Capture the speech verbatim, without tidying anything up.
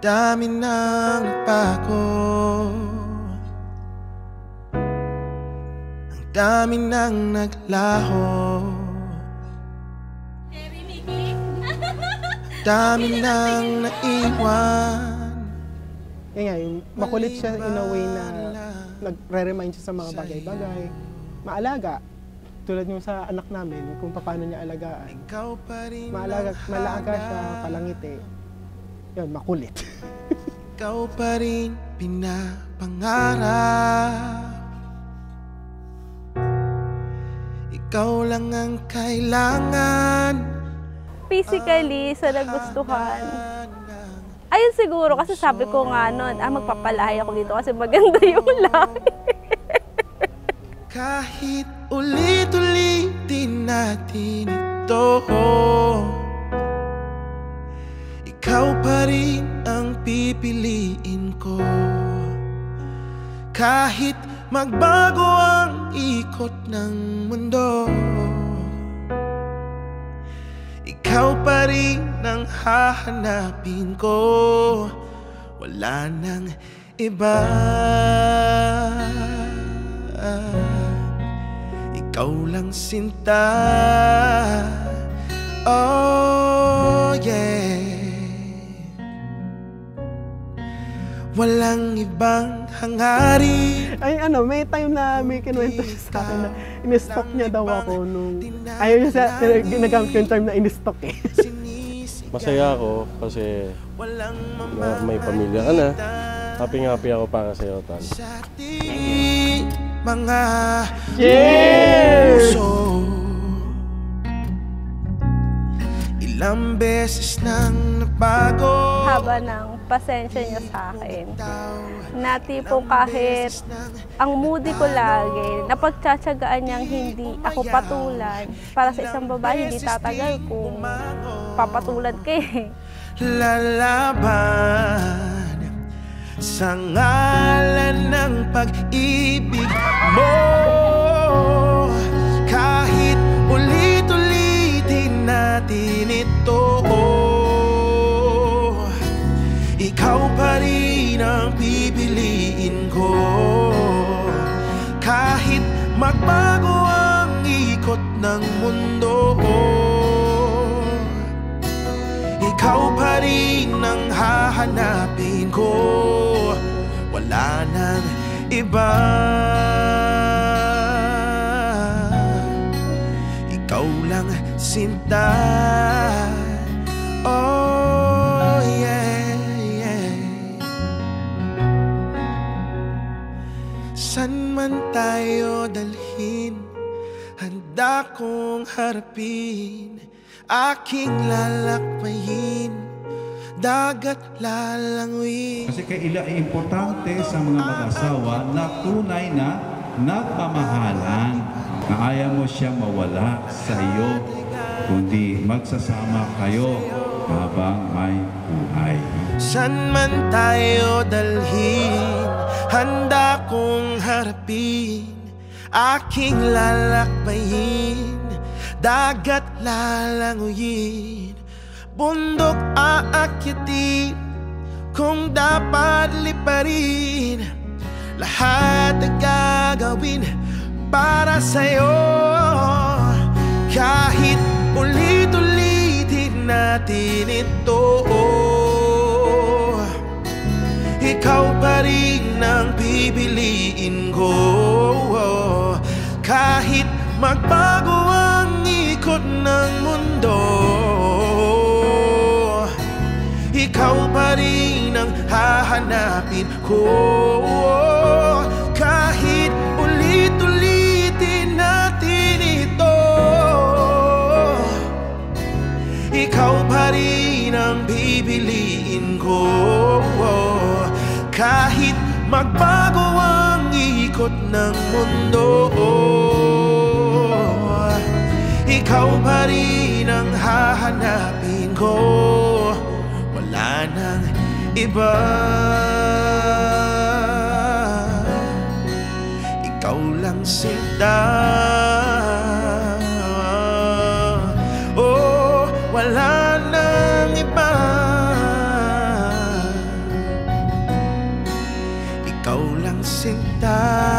dami nang nagbago, ang dami nang naglaho, dami nang naiwan. Yan nga, yung makulit siya in a way na nagre-remind siya sa mga bagay-bagay. Maalaga. Tulad yung sa anak namin, kung paano niya alagaan. Maalaga, malaga siya, palangiti. Yun, makulit. Ikaw pa rin pinapangarap, ikaw lang ang kailangan. Physically, sa nagustuhan, ayun siguro, kasi sabi ko nga nun, ah, magpapalahay ako dito kasi maganda yung lahi. Kahit ulit-ulitin natin ito, ikaw pa rin ang pipiliin ko. Kahit magbago ang ikot ng mundo, ikaw pa rin ang hahanapin ko. Wala nang iba. Ikaw lang sinta. Oh yeah. Walang ibang hangarin. Ay ano, may time na may kinuwento siya sa akin na in-stock niya daw ako nung ayaw niya sa, ginagamit ko yung term na in-stock eh. Masaya ako kasi na, may pamilya ka na. Happy-happy ako para sa iyo, Tan. Mga cheers! Ilang beses nang nabago, Haba ng pasensya niya sa akin. Na tipong kahit ang moody ko lagi, napagtsatsagaan niyang hindi ako patulan. Para sa isang babae, hindi tatagal kung papatulan ka eh. Lalaban sa ngalan ng pag-ibig mo. Kahit ulit-ulitin natin ito, ikaw pa rin ang pipiliin ko. Kahit magbago ang ikot ng mundo, ikaw pa rin ang hahanapin ko. Wala nang iba. Ikaw lang sinta. Oh yeah, yeah. San man tayo dalhin, handa kong harapin. Aking lalakbayin, dagat lalanguin. Kasi kaila ay importante sa mga mag-asawa na tunay na nagmamahalan, na ayaw mo siya mawala sa iyo, kundi magsasama kayo habang may buhay. San man tayo dalhin, handa kong harapin. Aking lalakbayin, dagat lalanguyin. Bundok aakyatin, kung dapat liparin. Lahat ay gagawin para sa'yo. Kahit ulit-ulitin natin ito, ikaw pa rin ang pipiliin ko. Kahit magbago ang ikot ng mundo, ikaw pa rin ang hahanapin ko. Kahit ulit-ulitin natin ito, ikaw pa rin ang pipiliin ko. Kahit magbago ang ikot ng mundo, ikaw pa rin ang hahanapin ko. Wala nang iba. Ikaw lang sinta. Oh, wala nang iba. rin tayo.